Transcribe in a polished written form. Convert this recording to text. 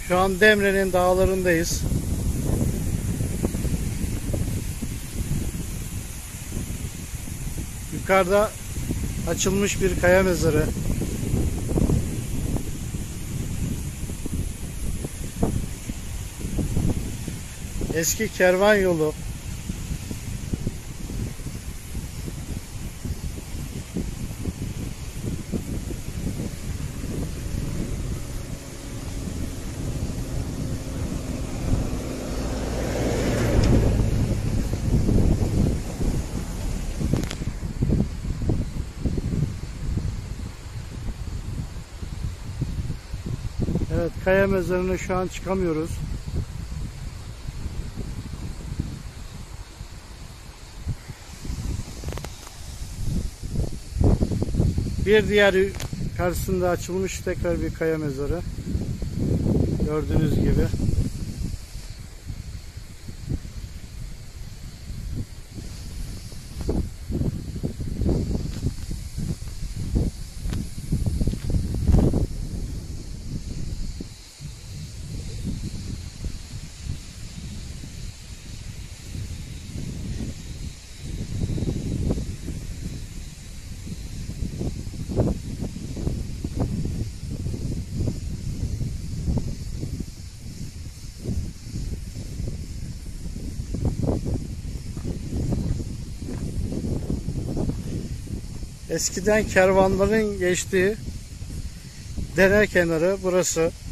Şu an Demre'nin dağlarındayız. Yukarıda açılmış bir kaya mezarı. Eski kervan yolu. Evet, kaya mezarına şu an çıkamıyoruz. Bir diğer karşısında açılmış tekrar bir kaya mezarı. Gördüğünüz gibi. Eskiden kervanların geçtiği dere kenarı burası.